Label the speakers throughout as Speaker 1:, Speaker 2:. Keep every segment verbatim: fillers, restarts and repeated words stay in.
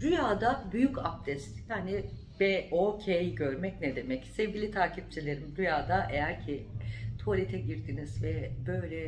Speaker 1: Rüyada büyük abdest, yani B O K görmek ne demek? Sevgili takipçilerim, rüyada eğer ki tuvalete girdiniz ve böyle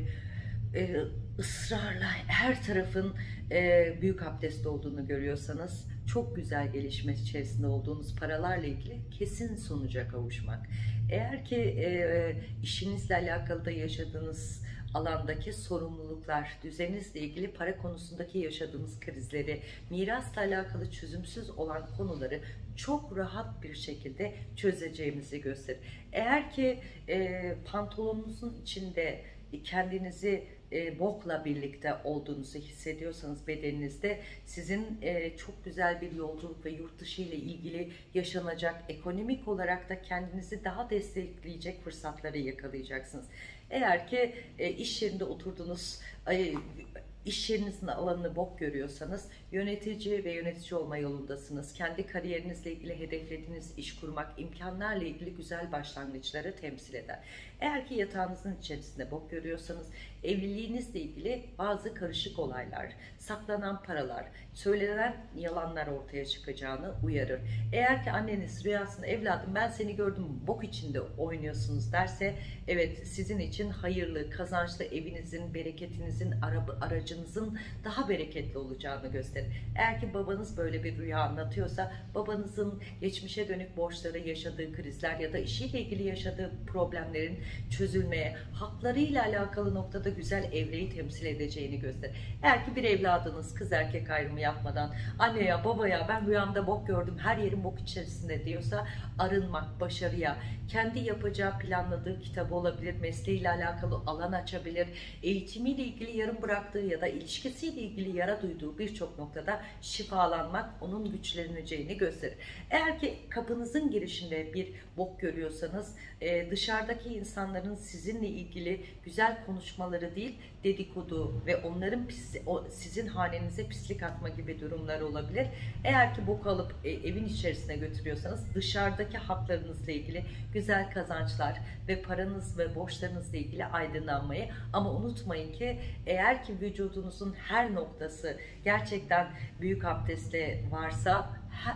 Speaker 1: e, ısrarla her tarafın e, büyük abdest olduğunu görüyorsanız, çok güzel gelişme içerisinde olduğunuz paralarla ilgili kesin sonuca kavuşmak. Eğer ki e, işinizle alakalı da yaşadığınız alandaki sorumluluklar, düzeninizle ilgili para konusundaki yaşadığınız krizleri, mirasla alakalı çözümsüz olan konuları çok rahat bir şekilde çözeceğimizi gösterir. Eğer ki e, pantolonunuzun içinde kendinizi e, bokla birlikte olduğunuzu hissediyorsanız bedeninizde, sizin e, çok güzel bir yolculuk ve yurt dışı ile ilgili yaşanacak, ekonomik olarak da kendinizi daha destekleyecek fırsatları yakalayacaksınız. Eğer ki e, iş yerinde oturdunuz, e, iş yerinizin alanını bok görüyorsanız, yönetici ve yönetici olma yolundasınız. Kendi kariyerinizle ilgili hedeflediğiniz iş kurmak, imkanlarla ilgili güzel başlangıçları temsil eder. Eğer ki yatağınızın içerisinde bok görüyorsanız, evliliğinizle ilgili bazı karışık olaylar, saklanan paralar, söylenen yalanlar ortaya çıkacağını uyarır. Eğer ki anneniz rüyasında evladım ben seni gördüm bok içinde oynuyorsunuz derse, evet sizin için hayırlı, kazançlı, evinizin, bereketinizin, aracınızın daha bereketli olacağını gösterir. Eğer ki babanız böyle bir rüya anlatıyorsa, babanızın geçmişe dönük borçları, yaşadığı krizler ya da işiyle ilgili yaşadığı problemlerin çözülmeye, haklarıyla alakalı noktada güzel evreyi temsil edeceğini gösterir. Eğer ki bir evladınız kız erkek ayrımı yapmadan anne ya baba ya ben rüyamda bok gördüm her yerim bok içerisinde diyorsa, arınmak, başarıya, kendi yapacağı planladığı kitabı olabilir, mesleğiyle alakalı alan açabilir, eğitimiyle ilgili yarım bıraktığı ya da ilişkisiyle ilgili yara duyduğu birçok noktada şifalanmak, onun güçleneceğini gösterir. Eğer ki kapınızın girişinde bir bok görüyorsanız, dışarıdaki insanların sizinle ilgili güzel konuşmaları değil, dedikodu ve onların pis, o, sizin hanenize pislik atma gibi durumlar olabilir. Eğer ki bok alıp e, evin içerisine götürüyorsanız, dışarıdaki haklarınızla ilgili güzel kazançlar ve paranız ve borçlarınızla ilgili aydınlanmayı, ama unutmayın ki eğer ki vücudunuzun her noktası gerçekten büyük abdestle varsa,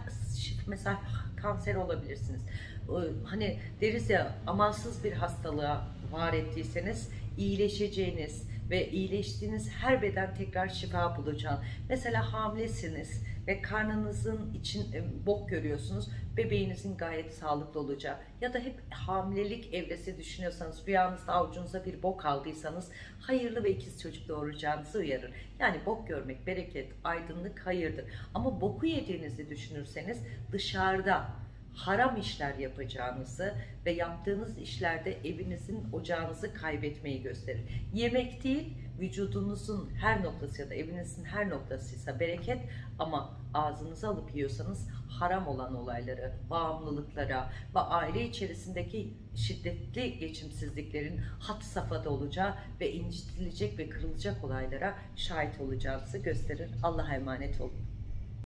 Speaker 1: mesela kanser olabilirsiniz. Hani deriz ya, amansız bir hastalığa var ettiyseniz iyileşeceğiniz ve iyileştiğiniz her beden tekrar şifa bulacağını. Mesela hamilesiniz ve karnınızın için bok görüyorsunuz, bebeğinizin gayet sağlıklı olacağı ya da hep hamilelik evresi düşünüyorsanız, rüyanızda avucunuza bir bok aldıysanız hayırlı ve ikiz çocuk doğuracağınızı uyarır. Yani bok görmek bereket, aydınlık, hayırdır. Ama boku yediğinizi düşünürseniz, dışarıda haram işler yapacağınızı ve yaptığınız işlerde evinizin, ocağınızı kaybetmeyi gösterir. Yemek değil, vücudunuzun her noktası ya da evinizin her noktasıysa bereket, ama ağzınıza alıp yiyorsanız haram olan olayları, bağımlılıklara ve aile içerisindeki şiddetli geçimsizliklerin had safhada olacağı ve incitilecek ve kırılacak olaylara şahit olacağınızı gösterir. Allah'a emanet olun.